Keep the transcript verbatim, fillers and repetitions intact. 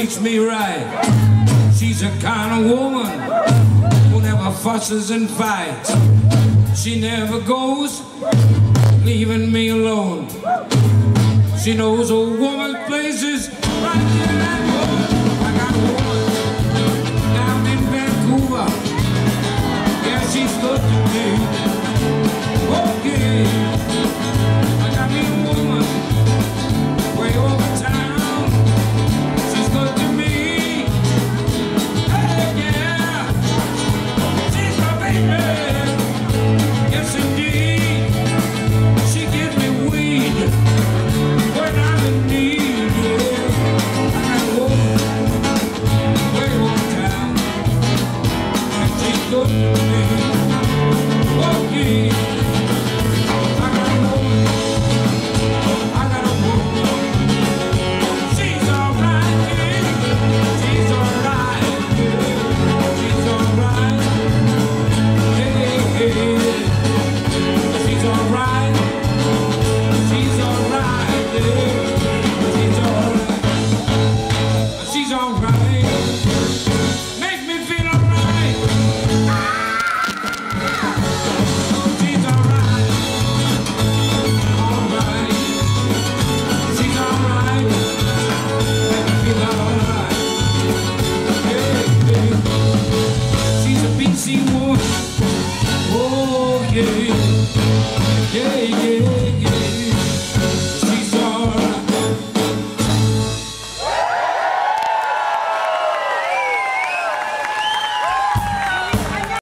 treats me right. She's a kind of woman who never fusses and fights. She never goes, leaving me alone. She knows a woman's places right there at home. I got a woman down in Vancouver. Yeah, she's good to me. Okay, I got me a woman way over town. She's good to me. Hey, yeah, she's my baby. Yes, indeed. She gives me weed when I'm in need. Yeah. I got a woman way over town, and she's good to me. Okay.